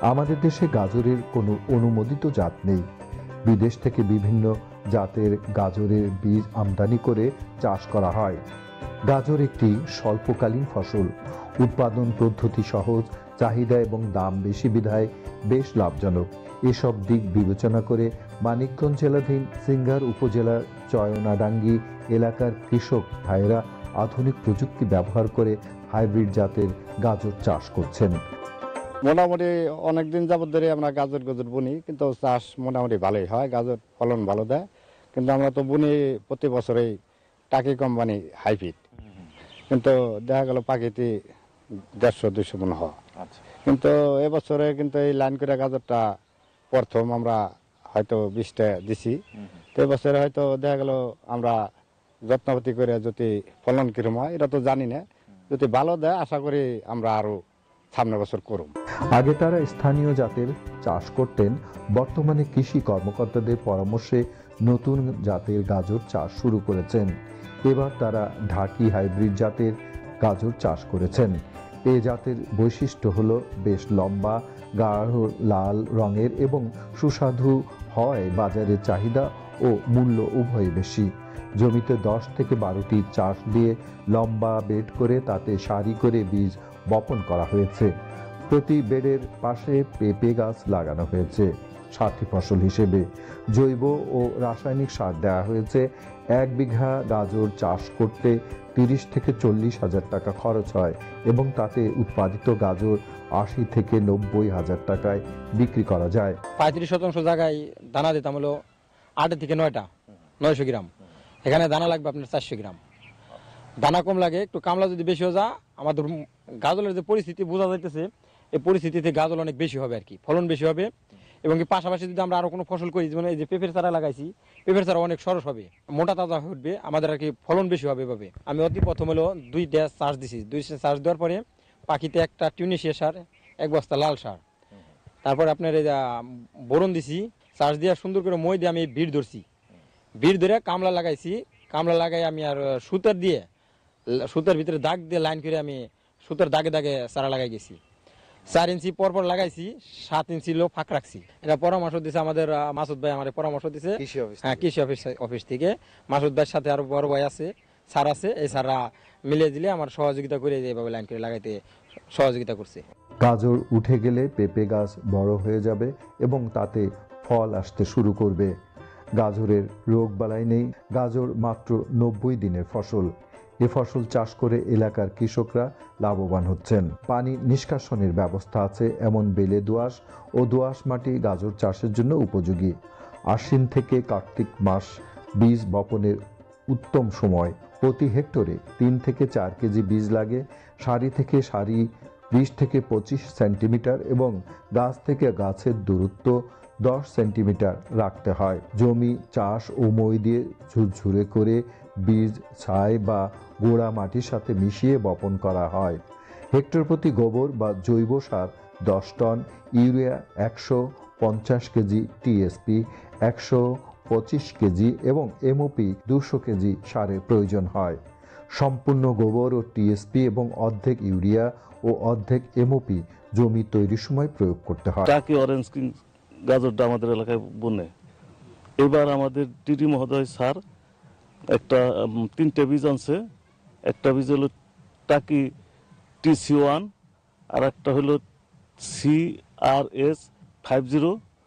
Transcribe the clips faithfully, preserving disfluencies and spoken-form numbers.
আমাদের দেশে গাজরের কোনো অনুমোদিত জাত নেই। বিদেশ থেকে বিভিন্ন জাতের গাজরের বীজ আমদানি করে চাষ করা হয়। গাজর একটি স্বল্পকালীন ফসল। উৎপাদন পদ্ধতি সহজ, চাহিদা এবং দাম বেশি বিধায় বেশ লাভজনক। এসব দিক বিবেচনা করে মানিকগঞ্জ জেলাধীন সিঙ্গার উপজেলার চয়নাডাঙ্গি এলাকার কৃষক ভাইয়েরা আধুনিক প্রযুক্তি ব্যবহার করে হাইব্রিড জাতের গাজর চাষ করছেন। মোটামুটি অনেকদিন যাবত ধরে আমরা গাজর গাজর বুনি, কিন্তু চাষ মোটামুটি ভালোই হয়, গাজর ফলন ভালো দেয়। কিন্তু আমরা তো বুনি প্রতি বছরেই টাকি কোম্পানি হাইব্রিড, কিন্তু দেখা গেল পাখিতে দেড়শো দুইশো মন হয়। কিন্তু এবছরে কিন্তু এই লাইন করে গাজরটা প্রথম আমরা হয়তো বিশটা দিছি। তো এবছরে হয়তো দেখা গেল আমরা যত্নপাতি করে যদি ফলন কিরম হয় এটা তো জানি না, যদি ভালো দেয় আশা করি আমরা আরো সামনের বছর করব। আগে তারা স্থানীয় জাতের চাষ করতেন, বর্তমানে কৃষি কর্মকর্তাদের পরামর্শে নতুন জাতের গাজর চাষ শুরু করেছেন। এবার তারা ঢাকি হাইব্রিড জাতের গাজর চাষ করেছেন। এ জাতের বৈশিষ্ট্য হলো বেশ লম্বা, গাঢ় লাল রঙের এবং সুস্বাদু হয়। বাজারে চাহিদা ও মূল্য উভয় বেশি। জমিতে দশ থেকে বারোটি চাষ দিয়ে লম্বা বেড করে তাতে সারি করে বীজ বপন করা হয়েছে। প্রতি বেডের পাশে পেঁপে গাছ লাগানো হয়েছে। সাথী ফসল হিসেবে জৈব ও রাসায়নিক সার দেওয়া হয়েছে। এক বিঘা গাজর চাষ করতে তিরিশ থেকে চল্লিশ হাজার টাকা খরচ হয় এবং তাতে উৎপাদিত গাজর আশি থেকে নব্বই হাজার টাকায় বিক্রি করা যায়। পঁয়ত্রিশ শতাংশ জায়গায় দানা দিতাম হলো আট থেকে নয়টা নয়শো গ্রাম, এখানে দানা লাগবে আপনার চারশো গ্রাম। দানা কম লাগে, একটু কামলা যদি বেশি হয়ে যায়, আমাদের গাজলের যে পরিস্থিতি বোঝা যাইতেছে, এই পরিস্থিতিতে গাজল অনেক বেশি হবে আর কি, ফলন বেশি হবে। এবং কি পাশাপাশি যদি আমরা আরো কোনো ফসল করি, যেমন এই যে পেঁপের চারা লাগাইছি, পেঁপের চারা অনেক সরস হবে, মোটা তাজা উঠবে, আমাদের আর কি ফলন বেশি হবে এভাবে। আমি অতি প্রথম হলো দুই ড্যাশ চাষ দিছি। দুই চাষ দেওয়ার পরে পাখিতে একটা টিউনিশিয়া সার, এক বস্তা লাল সার, তারপর আপনার এই বোরন দিছি। চাষ দিয়ে সুন্দর করে মই দিয়ে আমি ভিড় ধরছি, ভিড় ধরে কামলা লাগাইছি। কামলা লাগাই আমি আর সুতার দিয়ে, সুতার ভিতরে দাগ দিয়ে লাইন করে আমি সুতার দাগে দাগে চারা লাগাই গেছি। চার ইঞ্চি পরপর লাগাইছি, সাত ইঞ্চি লো ফাঁক রাখছি। এটা পরামর্শ দিছে আমাদের মাসুদ ভাই, আমাদের পরামর্শ দিছে হ্যাঁ কৃষি অফিস অফিস থেকে। মাসুদ ভাইয়ের সাথে আরো বড় ভাই আছে, স্যার আছে, এই স্যাররা মিলিয়ে দিলে আমার সহযোগিতা করে এইভাবে লাইন করে লাগাইতে সহযোগিতা করছে। গাজর উঠে গেলে পেঁপে গাছ বড় হয়ে যাবে এবং তাতে ফল আসতে শুরু করবে। গাজরের রোগ বালাই নেই। গাজর মাত্র নব্বই দিনের ফসল। এ ফসল চাষ করে এলাকার কৃষকরা লাভবান হচ্ছেন। পানি নিষ্কাশনের ব্যবস্থা আছে এমন বেলে দোআঁশ ও দোআঁশ মাটি গাজর চাষের জন্য উপযোগী। আশ্বিন থেকে কার্তিক মাস বীজ বপনের উত্তম সময়। প্রতি হেক্টরে তিন থেকে চার কেজি বীজ লাগে। সারি থেকে সারি বিশ থেকে পঁচিশ সেন্টিমিটার এবং গাছ থেকে গাছের দূরত্ব দশ সেন্টিমিটার রাখতে হয়। জমি চাষ ও মই দিয়ে ঝুরঝুরে করে বীজ ছাই বা গোড়া মাটির সাথে মিশিয়ে বপন করা হয়। হেক্টর প্রতি গোবর বা জৈব সার দশ টন, ইউরিয়া একশো পঞ্চাশ কেজি, টিএসপি একশো পঁচিশ কেজি এবং এমওপি দুশো কেজি সারের প্রয়োজন হয়। সম্পূর্ণ গোবর ও টিএসপি এবং অর্ধেক ইউরিয়া ও অর্ধেক এমওপি জমি তৈরির সময় প্রয়োগ করতে হয়। টাকি অরেঞ্জ কিং গাজরটা আমাদের এলাকায় বনে। এবার আমাদের ডিডি মহোদয় স্যার একটা তিনটে বীজ আনছে। একটা বীজ হলো টাকি টিসি ওয়ান, আর একটা হলো C R S five zero,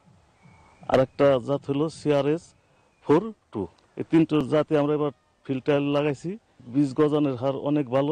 আর একটা জাত হলো C R S four two. এই তিনটে জাতে আমরা এবার ফিল্ড ট্রায়াল লাগাইছি। বীজ গজানোর হার অনেক ভালো,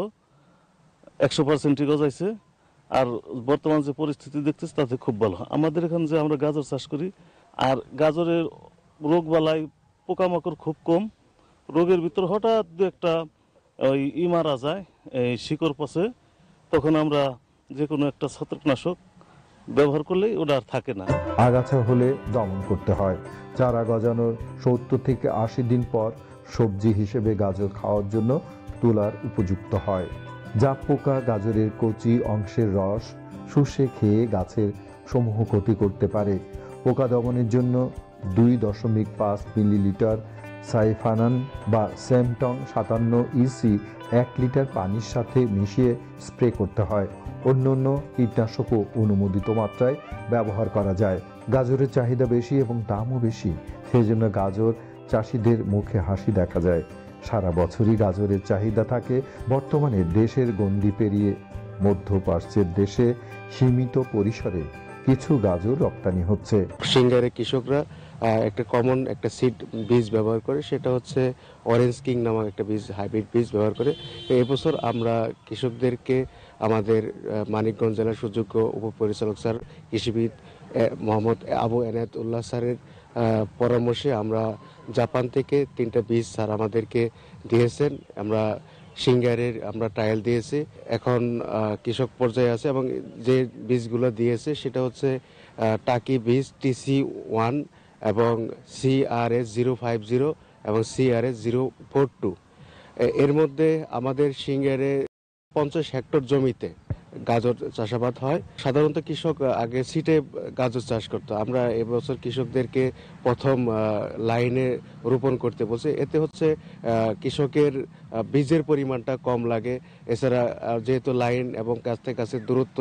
একশো পার্সেন্টই গজাইছে। আর বর্তমান যে পরিস্থিতি দেখতেছি তাতে খুব ভালো। আমাদের এখানে যে আমরা গাজর চাষ করি, আর গাজরের রোগ বালাই পোকামাকড় খুব কম। রোগের ভিতর হঠাৎ দু একটা ওই ই মারা যায়, এই শিকড় পচে, তখন আমরা যে কোনো একটা ছত্রাকনাশক ব্যবহার করলেই ওটা আর থাকে না। আগাছা হলে দমন করতে হয়। চারা গজানোর সত্তর থেকে আশি দিন পর সবজি হিসেবে গাজর খাওয়ার জন্য তোলার উপযুক্ত হয়। জাপ পোকা গাজরের কচি অংশের রস শুষে খেয়ে গাছের সমূহ ক্ষতি করতে পারে। পোকা দমনের জন্য দুই দশমিক পাঁচ মিলিলিটার সাইফানান বা স্যামটং সাতান্ন ইসি এক লিটার পানির সাথে মিশিয়ে স্প্রে করতে হয়। অন্যান্য কীটনাশকও অনুমোদিত মাত্রায় ব্যবহার করা যায়। গাজরের চাহিদা বেশি এবং দামও বেশি, সেই জন্য গাজর চাষিদের মুখে হাসি দেখা যায়। সারা বছরই গাজরের চাহিদা থাকে। বর্তমানে দেশের গণ্ডি পেরিয়ে মধ্যপ্রাচ্যের দেশে সীমিত পরিসরে কিছু গাজর রপ্তানি হচ্ছে। সিঙ্গারে কৃষকরা একটা কমন একটা সিড বীজ ব্যবহার করে, সেটা হচ্ছে অরেঞ্জ কিং নামক একটা বীজ, হাইব্রিড বীজ ব্যবহার করে। এবছর আমরা কৃষকদেরকে আমাদের মানিকগঞ্জ জেলার সুযোগ্য উপপরিচালক স্যার কৃষিবিদ মোহাম্মদ আবু এনায়েতুল্লাহ স্যারের পরামর্শে আমরা জাপান থেকে তিনটা বীজ স্যার আমাদেরকে দিয়েছেন। আমরা সিঙ্গারের আমরা ট্রায়াল দিয়েছি, এখন কৃষক পর্যায়ে আছে এবং যে বীজগুলো দিয়েছে সেটা হচ্ছে টাকি বীজ টিসি ওয়ান এবং সিআরএস জিরো ফাইভ জিরো এবং সিআরএস জিরো ফোর টু। এর মধ্যে আমাদের সিঙ্গারে পঞ্চাশ হেক্টর জমিতে গাজর চাষাবাদ হয়। সাধারণত কৃষক আগে সিটে গাজর চাষ করতো, আমরা এবছর কৃষকদেরকে প্রথম লাইনে রোপণ করতে বলছে। এতে হচ্ছে কৃষকের বীজের পরিমাণটা কম লাগে। এছাড়া যেহেতু লাইন এবং গাছ থেকে গাছের দূরত্ব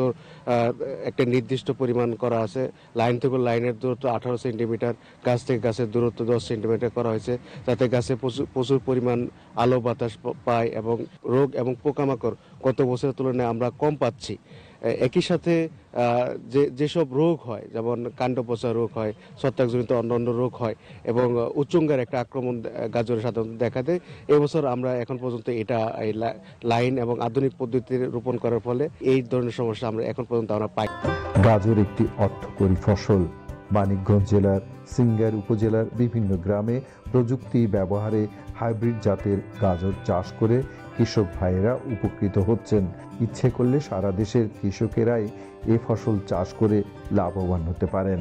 একটা নির্দিষ্ট পরিমাণ করা আছে, লাইন থেকে লাইনের দূরত্ব আঠারো সেন্টিমিটার, গাছ থেকে গাছের দূরত্ব দশ সেন্টিমিটার করা হয়েছে, যাতে গাছে প্রচুর প্রচুর পরিমাণ আলো বাতাস পায় এবং রোগ এবং পোকামাকড় গত বছরের তুলনায় আমরা কম পাচ্ছি। একই সাথে যে যেসব রোগ হয়, যেমন কাণ্ড পচা রোগ হয়, ছত্রাকজনিত অন্যান্য রোগ হয় এবং উচ্চঙ্গার একটা আক্রমণ গাজরে সাধারণত দেখা দেয়। এবছর আমরা এখন পর্যন্ত এটা এই লাইন এবং আধুনিক পদ্ধতিতে রোপণ করার ফলে এই ধরনের সমস্যা আমরা এখন পর্যন্ত আমরা পাই। গাজর একটি অর্থকরী ফসল। মানিকগঞ্জ জেলার সিঙ্গার উপজেলার বিভিন্ন গ্রামে প্রযুক্তি ব্যবহারে হাইব্রিড জাতের গাজর চাষ করে কৃষক ভাইয়েরা উপকৃত হচ্ছেন। ইচ্ছে করলে সারা দেশের কৃষকেরাই এ ফসল চাষ করে লাভবান হতে পারেন।